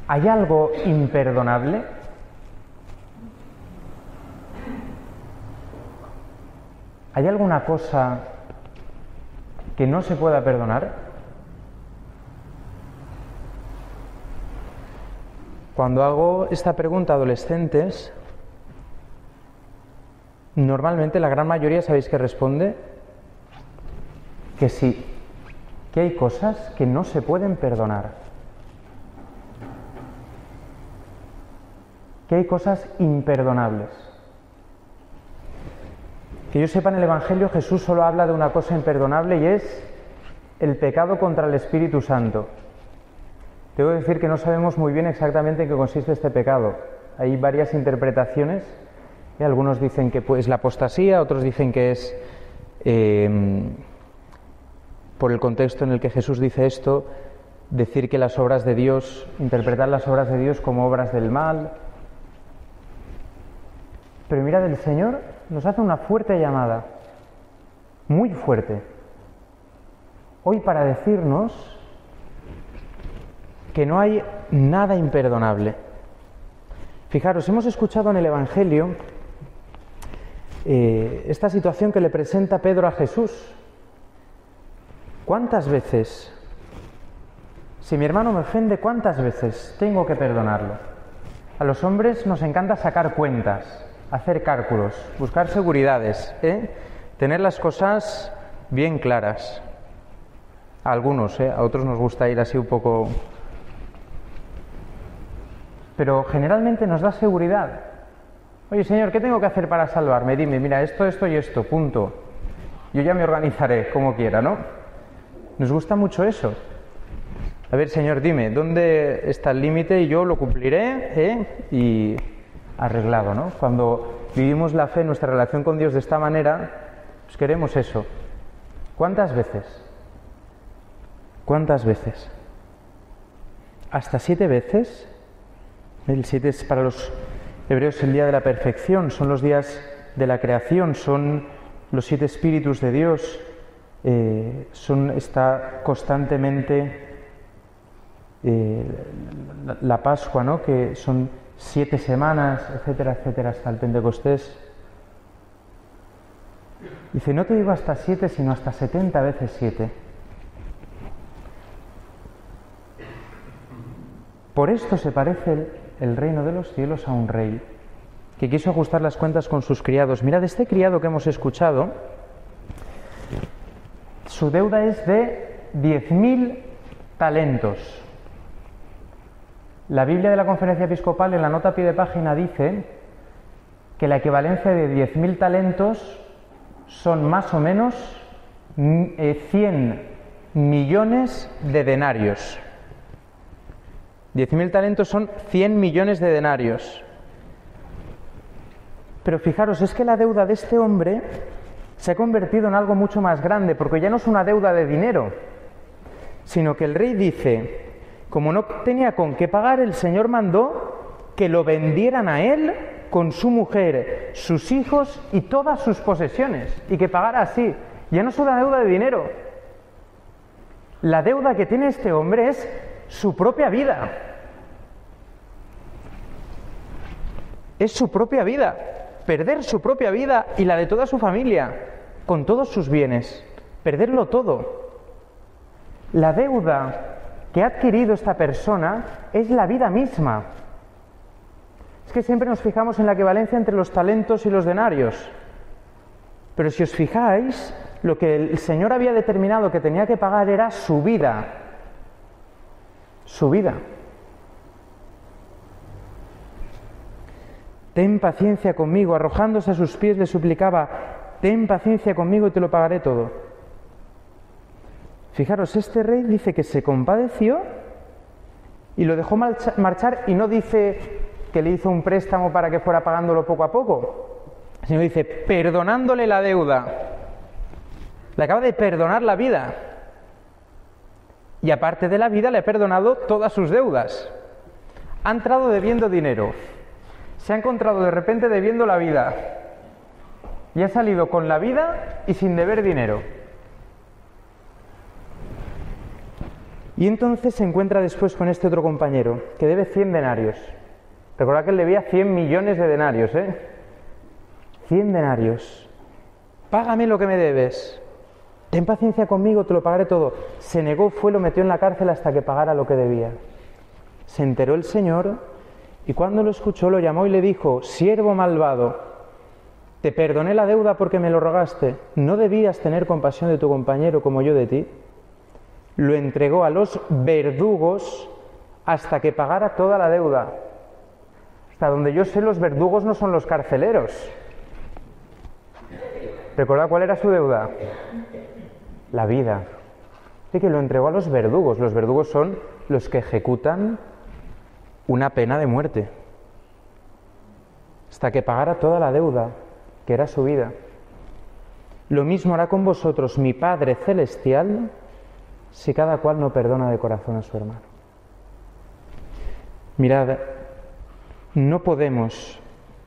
¿Hay algo imperdonable? ¿Hay alguna cosa que no se pueda perdonar? Cuando hago esta pregunta a adolescentes, normalmente la gran mayoría, ¿sabéis qué responde? Que sí, que hay cosas que no se pueden perdonar, que hay cosas imperdonables. Que yo sepa, en el Evangelio Jesús solo habla de una cosa imperdonable y es el pecado contra el Espíritu Santo. Debo decir que no sabemos muy bien exactamente en qué consiste este pecado. Hay varias interpretaciones. Algunos dicen que es la apostasía, otros dicen que es, por el contexto en el que Jesús dice esto, decir que las obras de Dios, interpretar las obras de Dios como obras del mal. Pero mirad, el Señor nos hace una fuerte llamada, muy fuerte, hoy para decirnos que no hay nada imperdonable. Fijaros, hemos escuchado en el Evangelio esta situación que le presenta Pedro a Jesús. ¿Cuántas veces, si mi hermano me ofende, cuántas veces tengo que perdonarlo? A los hombres nos encanta sacar cuentas, hacer cálculos, buscar seguridades, tener las cosas bien claras. A algunos, a otros nos gusta ir así un poco. Pero generalmente nos da seguridad. Oye, Señor, ¿qué tengo que hacer para salvarme? Dime, mira, esto y esto, punto. Yo ya me organizaré como quiera, ¿no? Nos gusta mucho eso. A ver, Señor, dime, ¿dónde está el límite? Y yo lo cumpliré, y arreglado, ¿no? Cuando vivimos la fe, nuestra relación con Dios de esta manera, pues queremos eso. ¿Cuántas veces? ¿Cuántas veces? ¿Hasta 7 veces? El 7 es para los hebreos el día de la perfección, son los días de la creación, son los 7 espíritus de Dios, está constantemente la Pascua, ¿no? Que son 7 semanas, etcétera, etcétera, hasta el Pentecostés. Dice, no te digo hasta 7, sino hasta 70 veces 7. Por esto se parece el reino de los cielos a un rey que quiso ajustar las cuentas con sus criados. Mirad, este criado que hemos escuchado, su deuda es de 10.000 talentos. La Biblia de la Conferencia Episcopal, en la nota a pie de página, dice que la equivalencia de 10.000 talentos son más o menos 100 millones de denarios. 10.000 talentos son 100 millones de denarios. Pero fijaros, es que la deuda de este hombre se ha convertido en algo mucho más grande, porque ya no es una deuda de dinero, sino que el rey dice, como no tenía con qué pagar, el Señor mandó que lo vendieran a él con su mujer, sus hijos y todas sus posesiones, y que pagara así. Ya no es una deuda de dinero. La deuda que tiene este hombre es su propia vida. Es su propia vida. Perder su propia vida y la de toda su familia, con todos sus bienes. Perderlo todo. La deuda que ha adquirido esta persona es la vida misma. Es que siempre nos fijamos en la equivalencia entre los talentos y los denarios. Pero si os fijáis, lo que el Señor había determinado que tenía que pagar era su vida. Su vida. Ten paciencia conmigo, arrojándose a sus pies le suplicaba, ten paciencia conmigo y te lo pagaré todo. Fijaros, este rey dice que se compadeció y lo dejó marchar, y no dice que le hizo un préstamo para que fuera pagándolo poco a poco, sino dice, perdonándole la deuda. Le acaba de perdonar la vida. Y aparte de la vida, le ha perdonado todas sus deudas. Ha entrado debiendo dinero. Se ha encontrado de repente debiendo la vida. Y ha salido con la vida y sin deber dinero. Y entonces se encuentra después con este otro compañero, que debe 100 denarios. Recordad que él debía 100 millones de denarios, 100 denarios. Págame lo que me debes. Ten paciencia conmigo, te lo pagaré todo. Se negó, lo metió en la cárcel hasta que pagara lo que debía. Se enteró el Señor y cuando lo escuchó lo llamó y le dijo: siervo malvado, te perdoné la deuda porque me lo rogaste. ¿No debías tener compasión de tu compañero como yo de ti? Lo entregó a los verdugos hasta que pagara toda la deuda. Hasta donde yo sé, los verdugos no son los carceleros. ¿Recordad cuál era su deuda? La vida. Así que lo entregó a los verdugos. Los verdugos son los que ejecutan una pena de muerte. Hasta que pagara toda la deuda, que era su vida. Lo mismo hará con vosotros mi Padre Celestial, si cada cual no perdona de corazón a su hermano. Mirad, no podemos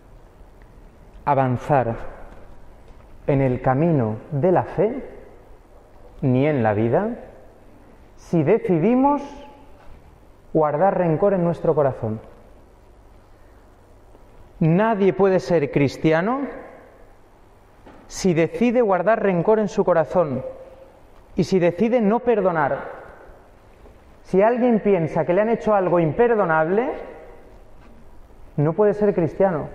avanzar en el camino de la fe ni en la vida si decidimos guardar rencor en nuestro corazón. Nadie puede ser cristiano si decide guardar rencor en su corazón y si decide no perdonar. Si alguien piensa que le han hecho algo imperdonable, no puede ser cristiano.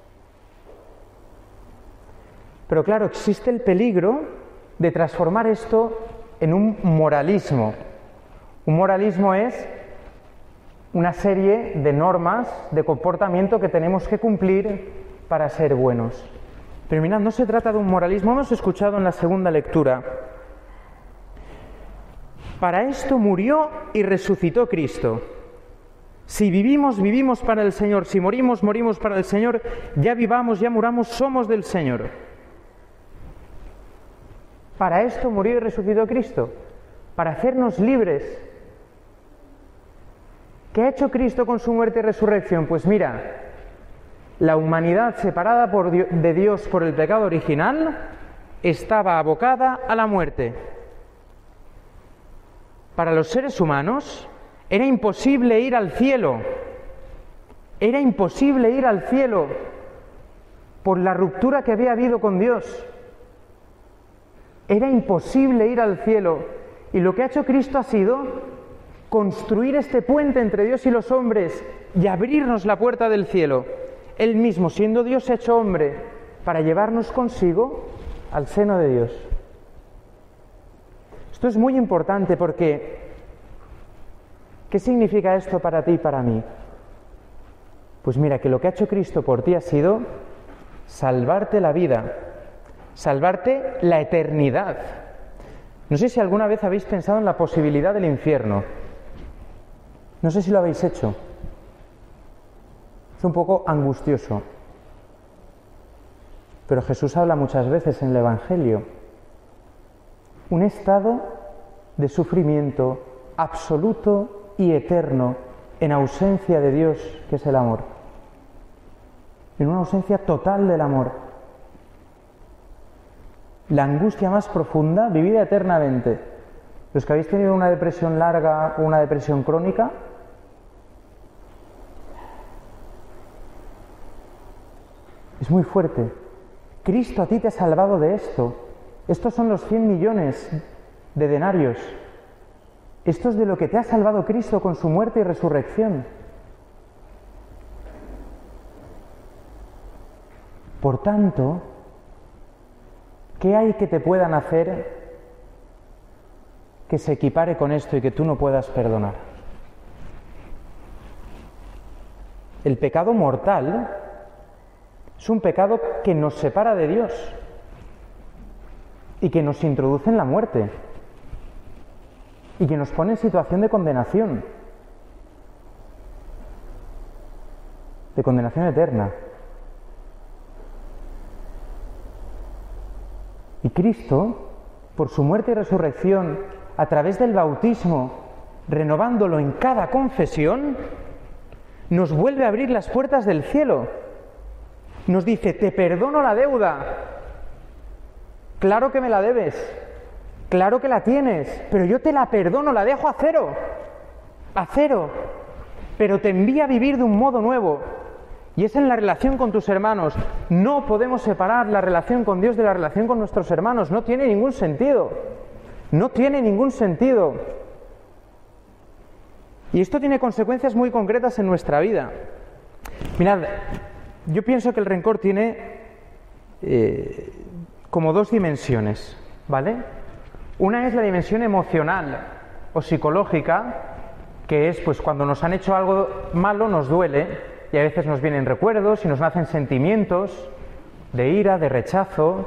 Pero claro, existe el peligro de transformar esto en un moralismo. Un moralismo es una serie de normas de comportamiento que tenemos que cumplir para ser buenos. Pero mirad, no se trata de un moralismo. Hemos escuchado en la segunda lectura: para esto murió y resucitó Cristo. Si vivimos, vivimos para el Señor. Si morimos, morimos para el Señor. Ya vivamos, ya muramos, somos del Señor. Para esto murió y resucitó Cristo, para hacernos libres. ¿Qué ha hecho Cristo con su muerte y resurrección? Pues mira, la humanidad separada de Dios por el pecado original estaba abocada a la muerte. Para los seres humanos era imposible ir al cielo. Era imposible ir al cielo por la ruptura que había habido con Dios. Era imposible ir al cielo. Y lo que ha hecho Cristo ha sido construir este puente entre Dios y los hombres y abrirnos la puerta del cielo. Él mismo, siendo Dios hecho hombre, para llevarnos consigo al seno de Dios. Esto es muy importante porque ¿qué significa esto para ti y para mí? Pues mira, que lo que ha hecho Cristo por ti ha sido salvarte la vida, salvarte la eternidad. No sé si alguna vez habéis pensado en la posibilidad del infierno. No sé si lo habéis hecho. Es un poco angustioso. Pero Jesús habla muchas veces en el Evangelio. Un estado de sufrimiento absoluto y eterno en ausencia de Dios, que es el amor. En una ausencia total del amor. La angustia más profunda, vivida eternamente. Los que habéis tenido una depresión larga o una depresión crónica, es muy fuerte. Cristo a ti te ha salvado de esto. Estos son los 100 millones de denarios. Esto es de lo que te ha salvado Cristo con su muerte y resurrección. Por tanto, ¿qué hay que te puedan hacer que se equipare con esto y que tú no puedas perdonar? El pecado mortal es un pecado que nos separa de Dios y que nos introduce en la muerte y que nos pone en situación de condenación eterna. Y Cristo, por su muerte y resurrección, a través del bautismo, renovándolo en cada confesión, nos vuelve a abrir las puertas del cielo. Nos dice: te perdono la deuda. Claro que me la debes. Claro que la tienes, pero yo te la perdono, la dejo a cero. A cero. Pero te envía a vivir de un modo nuevo. Y es en la relación con tus hermanos. No podemos separar la relación con Dios de la relación con nuestros hermanos. No tiene ningún sentido. No tiene ningún sentido. Y esto tiene consecuencias muy concretas en nuestra vida. Mirad, yo pienso que el rencor tiene como dos dimensiones, ¿vale? Una es la dimensión emocional o psicológica, que es pues cuando nos han hecho algo malo nos duele y a veces nos vienen recuerdos y nos nacen sentimientos de ira, de rechazo,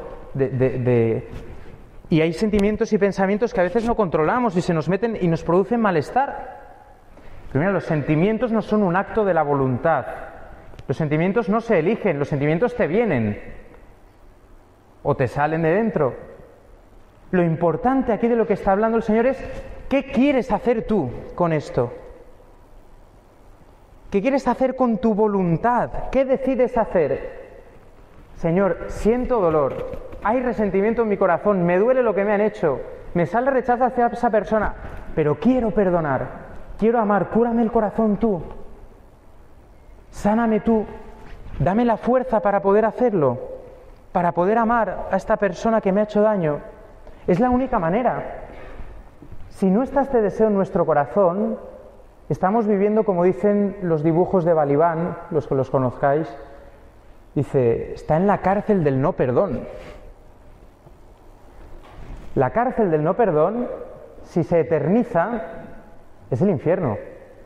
y hay sentimientos y pensamientos que a veces no controlamos y se nos meten y nos producen malestar. Pero mira, los sentimientos no son un acto de la voluntad. Los sentimientos no se eligen, los sentimientos te vienen o te salen de dentro. Lo importante aquí de lo que está hablando el Señor es ¿qué quieres hacer tú con esto? ¿Qué quieres hacer con tu voluntad? ¿Qué decides hacer? Señor, siento dolor, hay resentimiento en mi corazón, me duele lo que me han hecho, me sale rechazo hacia esa persona, pero quiero perdonar, quiero amar, cúrame el corazón tú, sáname tú, dame la fuerza para poder hacerlo, para poder amar a esta persona que me ha hecho daño. Es la única manera. Si no está este deseo en nuestro corazón, estamos viviendo, como dicen los dibujos de Balibán, los que los conozcáis, dice, está en la cárcel del no perdón. La cárcel del no perdón, si se eterniza, es el infierno.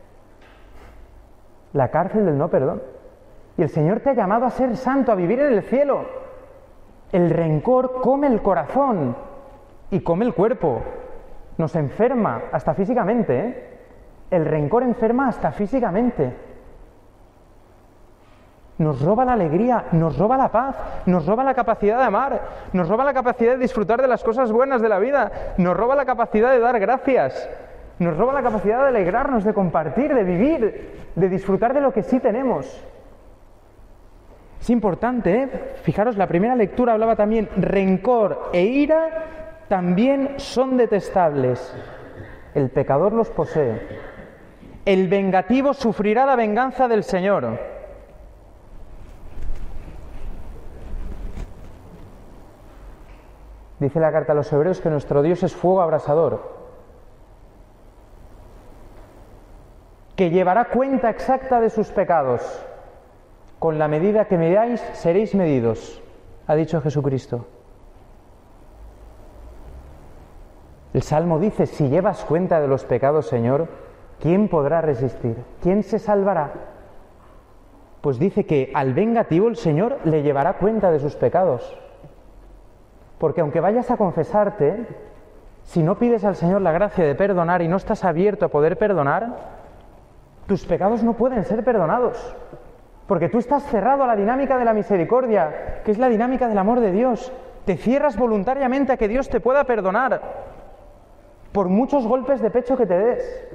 La cárcel del no perdón. Y el Señor te ha llamado a ser santo, a vivir en el cielo. El rencor come el corazón y come el cuerpo. Nos enferma hasta físicamente, ¿eh? El rencor enferma hasta físicamente. Nos roba la alegría, nos roba la paz, nos roba la capacidad de amar, nos roba la capacidad de disfrutar de las cosas buenas de la vida, nos roba la capacidad de dar gracias, nos roba la capacidad de alegrarnos, de compartir, de vivir, de disfrutar de lo que sí tenemos. Es importante, ¿eh? Fijaros, la primera lectura hablaba también, rencor e ira también son detestables. El pecador los posee. El vengativo sufrirá la venganza del Señor. Dice la carta a los Hebreos que nuestro Dios es fuego abrasador, que llevará cuenta exacta de sus pecados. Con la medida que medáis, seréis medidos, ha dicho Jesucristo. El Salmo dice, si llevas cuenta de los pecados, Señor, ¿quién podrá resistir? ¿Quién se salvará? Pues dice que al vengativo el Señor le llevará cuenta de sus pecados. Porque aunque vayas a confesarte, si no pides al Señor la gracia de perdonar y no estás abierto a poder perdonar, tus pecados no pueden ser perdonados. Porque tú estás cerrado a la dinámica de la misericordia, que es la dinámica del amor de Dios. Te cierras voluntariamente a que Dios te pueda perdonar, por muchos golpes de pecho que te des.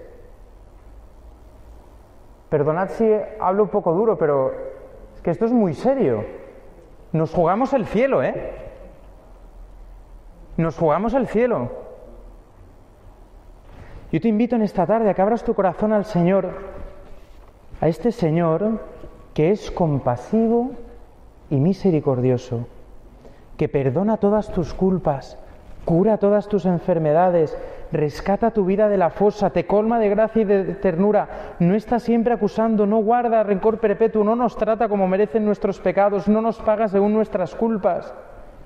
Perdonad si hablo un poco duro, pero es que esto es muy serio. Nos jugamos el cielo, ¿eh? Nos jugamos el cielo. Yo te invito en esta tarde a que abras tu corazón al Señor, a este Señor que es compasivo y misericordioso, que perdona todas tus culpas, cura todas tus enfermedades, rescata tu vida de la fosa, te colma de gracia y de ternura, no está siempre acusando, no guarda rencor perpetuo, no nos trata como merecen nuestros pecados, no nos paga según nuestras culpas.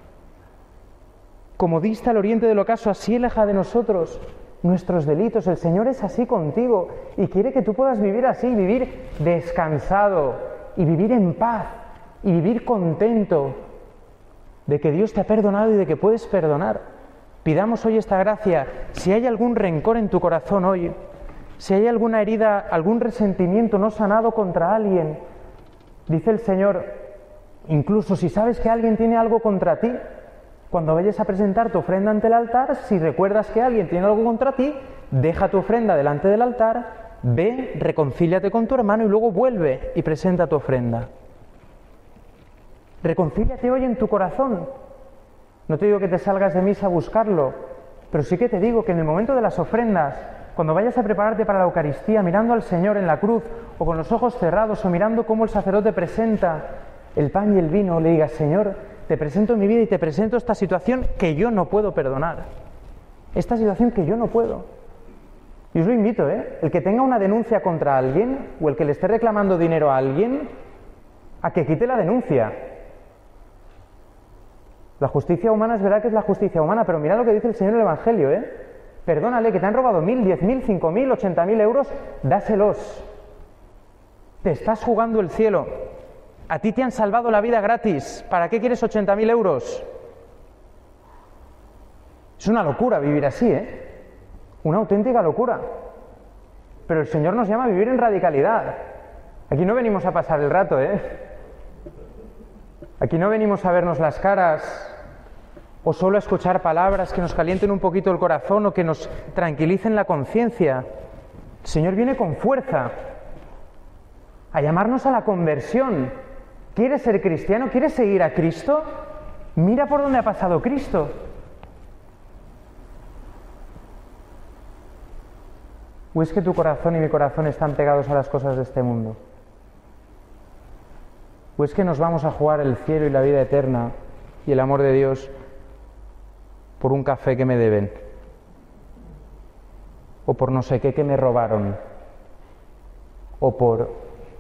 Como dista al oriente del ocaso, así aleja de nosotros nuestros delitos. El Señor es así contigo y quiere que tú puedas vivir así, vivir descansado y vivir en paz y vivir contento de que Dios te ha perdonado y de que puedes perdonar. Pidamos hoy esta gracia. Si hay algún rencor en tu corazón hoy, si hay alguna herida, algún resentimiento no sanado contra alguien, dice el Señor, incluso si sabes que alguien tiene algo contra ti, cuando vayas a presentar tu ofrenda ante el altar, si recuerdas que alguien tiene algo contra ti, deja tu ofrenda delante del altar, ve, reconcíliate con tu hermano y luego vuelve y presenta tu ofrenda. Reconcíliate hoy en tu corazón. No te digo que te salgas de misa a buscarlo, Pero sí que te digo que en el momento de las ofrendas, cuando vayas a prepararte para la Eucaristía, mirando al Señor en la cruz, o con los ojos cerrados, o mirando cómo el sacerdote presenta el pan y el vino, le digas: Señor, te presento mi vida y te presento esta situación que yo no puedo perdonar. Esta situación que yo no puedo. Y os lo invito, el que tenga una denuncia contra alguien, o el que le esté reclamando dinero a alguien, a que quite la denuncia. La justicia humana es verdad que es la justicia humana, pero mira lo que dice el Señor en el Evangelio, Perdónale, que te han robado 1.000, 10.000, 5.000, 80.000 euros, dáselos. Te estás jugando el cielo. A ti te han salvado la vida gratis. ¿Para qué quieres 80.000 euros? Es una locura vivir así, Una auténtica locura. Pero el Señor nos llama a vivir en radicalidad. Aquí no venimos a pasar el rato, Aquí no venimos a vernos las caras o solo a escuchar palabras que nos calienten un poquito el corazón o que nos tranquilicen la conciencia. El Señor viene con fuerza a llamarnos a la conversión. ¿Quieres ser cristiano? ¿Quieres seguir a Cristo? Mira por dónde ha pasado Cristo. ¿O es que tu corazón y mi corazón están pegados a las cosas de este mundo? ¿O es que nos vamos a jugar el cielo y la vida eterna y el amor de Dios por un café que me deben? ¿O por no sé qué que me robaron? ¿O por...?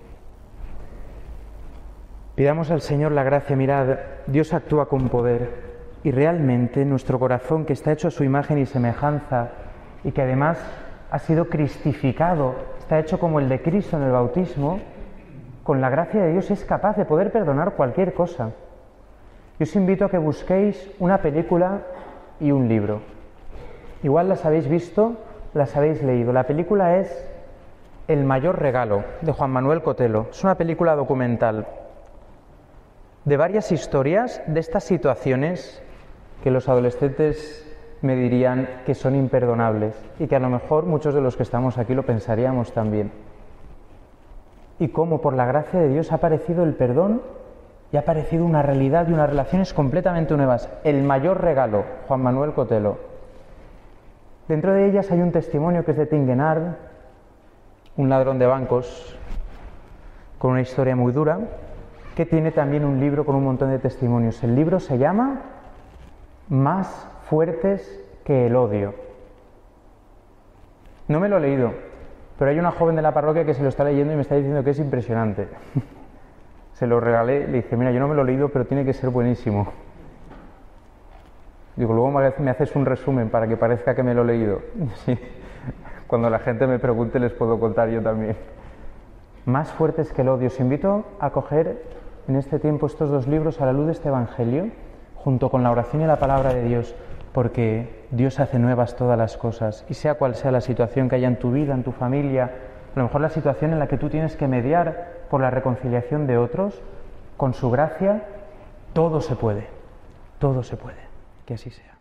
Pidamos al Señor la gracia. Mirad, Dios actúa con poder y realmente nuestro corazón, que está hecho a su imagen y semejanza y que además ha sido cristificado, está hecho como el de Cristo en el bautismo, con la gracia de Dios es capaz de poder perdonar cualquier cosa. Yo os invito a que busquéis una película y un libro. Igual las habéis visto, las habéis leído. La película es El mayor regalo, de Juan Manuel Cotelo. Es una película documental de varias historias de estas situaciones que los adolescentes me dirían que son imperdonables y que a lo mejor muchos de los que estamos aquí lo pensaríamos también. Y cómo por la gracia de Dios ha aparecido el perdón y ha aparecido una realidad y unas relaciones completamente nuevas. El mayor regalo, Juan Manuel Cotelo. Dentro de ellas hay un testimonio que es de Tinguenard, un ladrón de bancos con una historia muy dura, que tiene también un libro con un montón de testimonios. El libro se llama Más fuertes que el odio. No me lo he leído, pero hay una joven de la parroquia que se lo está leyendo y me está diciendo que es impresionante. Se lo regalé, le dije: mira, yo no me lo he leído, pero tiene que ser buenísimo. Digo, luego me haces un resumen para que parezca que me lo he leído. Sí. Cuando la gente me pregunte les puedo contar yo también. Más fuertes que el odio. Os invito a coger en este tiempo estos dos libros a la luz de este Evangelio, junto con la oración y la palabra de Dios, porque Dios hace nuevas todas las cosas, y sea cual sea la situación que haya en tu vida, en tu familia, a lo mejor la situación en la que tú tienes que mediar por la reconciliación de otros, con su gracia, todo se puede, que así sea.